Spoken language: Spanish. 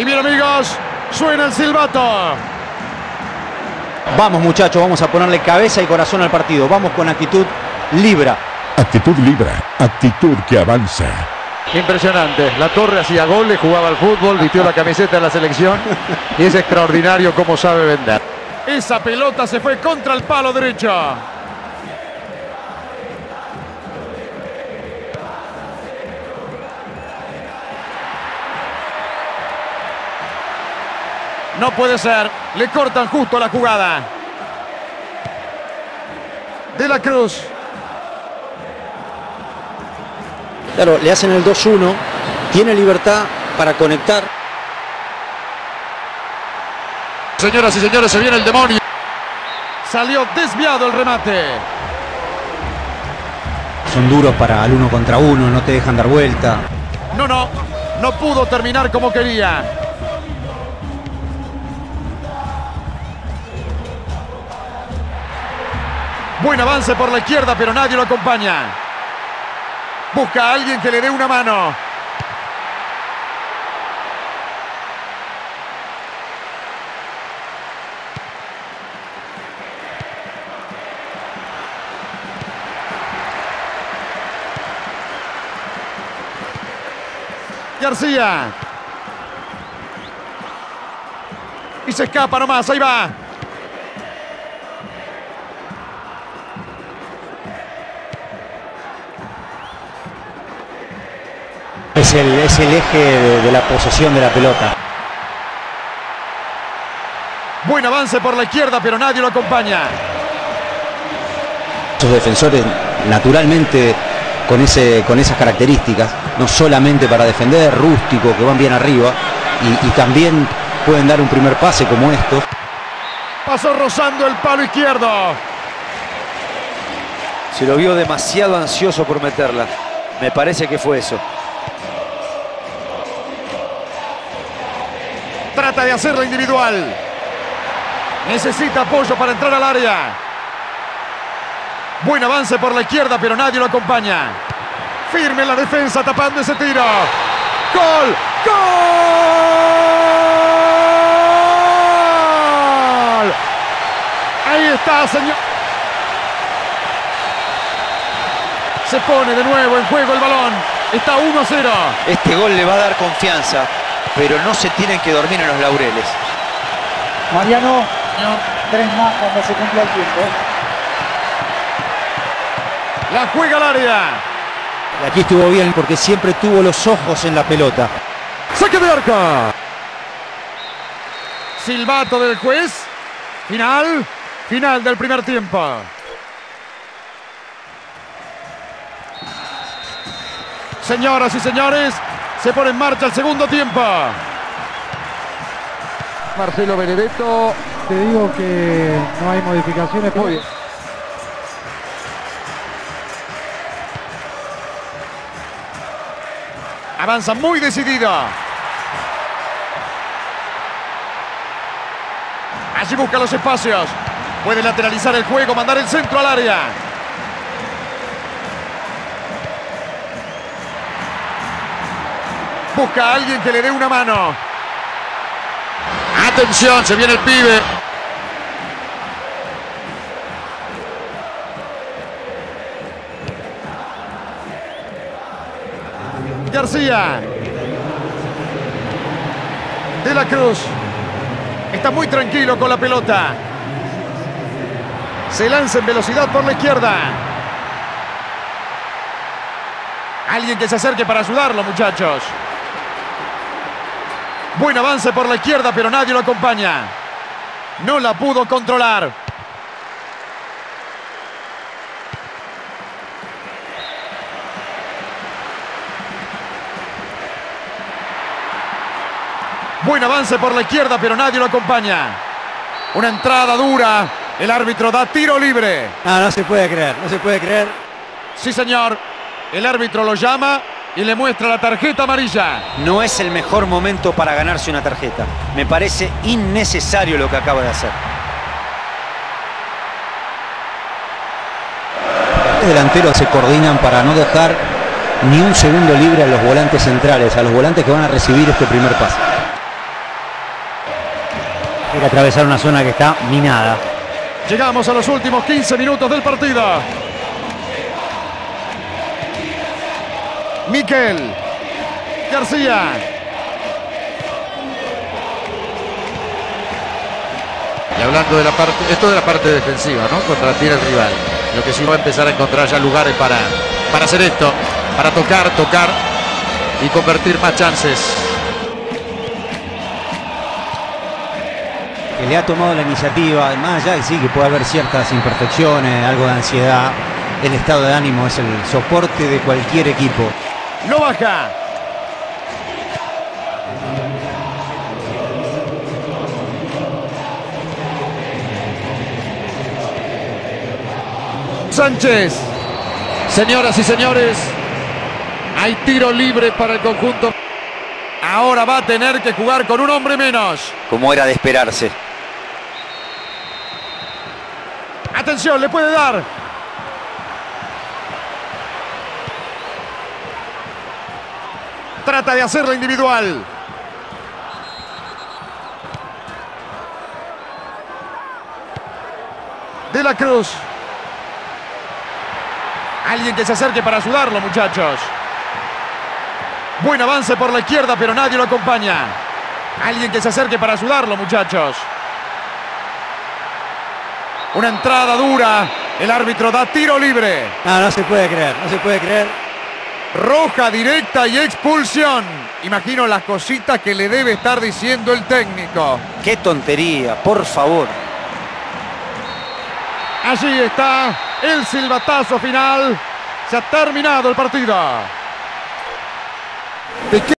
Y bien, amigos, suena el silbato. Vamos, muchachos, vamos a ponerle cabeza y corazón al partido. Vamos con actitud Libra. Actitud Libra, actitud que avanza. Impresionante. La Torre hacía goles, jugaba al fútbol, vistió la camiseta de la selección y es extraordinario cómo sabe vender. Esa pelota se fue contra el palo derecho. No puede ser. Le cortan justo la jugada. De la Cruz. Claro, le hacen el 2-1. Tiene libertad para conectar. Señoras y señores, se viene el demonio. Salió desviado el remate. Son duros para el 1 contra 1, no te dejan dar vuelta. No pudo terminar como quería. Buen avance por la izquierda, pero nadie lo acompaña. Busca a alguien que le dé una mano. García. Y se escapa nomás, ahí va. Es el eje de la posesión de la pelota. Buen avance por la izquierda, pero nadie lo acompaña. Sus defensores, naturalmente, con esas características, no solamente para defender, rústico, que van bien arriba, y también pueden dar un primer pase como estos. Pasó rozando el palo izquierdo. Se lo vio demasiado ansioso por meterla. Me parece que fue eso. Trata de hacerla individual. Necesita apoyo para entrar al área. Buen avance por la izquierda, pero nadie lo acompaña. Firme la defensa tapando ese tiro. ¡Gol! ¡Gol! Ahí está, señor. Se pone de nuevo en juego el balón. Está 1-0. Este gol le va a dar confianza, pero no se tienen que dormir en los laureles. Mariano, 3 más cuando se cumpla el tiempo. La juega al área. Y aquí estuvo bien porque siempre tuvo los ojos en la pelota. Saque de arco. Silbato del juez. Final del primer tiempo. Señoras y señores, se pone en marcha el segundo tiempo. Marcelo Benedetto. Te digo que no hay modificaciones. Muy bien. Avanza muy decidido. Allí busca los espacios. Puede lateralizar el juego, mandar el centro al área. Busca a alguien que le dé una mano. Atención, se viene el pibe. García. De la Cruz. Está muy tranquilo con la pelota. Se lanza en velocidad por la izquierda. Alguien que se acerque para ayudarlo, muchachos. Buen avance por la izquierda, pero nadie lo acompaña. No la pudo controlar. Buen avance por la izquierda, pero nadie lo acompaña. Una entrada dura. El árbitro da tiro libre. No se puede creer, no se puede creer. Sí, señor. El árbitro lo llama y le muestra la tarjeta amarilla. No es el mejor momento para ganarse una tarjeta. Me parece innecesario lo que acaba de hacer. Los delanteros se coordinan para no dejar ni un segundo libre a los volantes centrales, a los volantes que van a recibir este primer pase. Quiere atravesar una zona que está minada. Llegamos a los últimos 15 minutos del partido. Miquel García. Y hablando de la parte, esto de la parte defensiva, ¿no? Contra tira el rival. Lo que sí va a empezar a encontrar ya lugares para hacer esto, para tocar y convertir más chances. Que le ha tomado la iniciativa, más allá que sí que puede haber ciertas imperfecciones, algo de ansiedad. El estado de ánimo es el soporte de cualquier equipo. Lo baja. Sánchez. Señoras y señores, hay tiro libre para el conjunto. Ahora va a tener que jugar con un hombre menos. Como era de esperarse. Atención, le puede dar. Trata de hacerla individual. De la Cruz. Alguien que se acerque para ayudarlo, muchachos. Buen avance por la izquierda, pero nadie lo acompaña. Alguien que se acerque para ayudarlo, muchachos. Una entrada dura. El árbitro da tiro libre. No se puede creer, no se puede creer. Roja directa y expulsión. Imagino las cositas que le debe estar diciendo el técnico. ¡Qué tontería! Por favor. Allí está el silbatazo final. Se ha terminado el partido.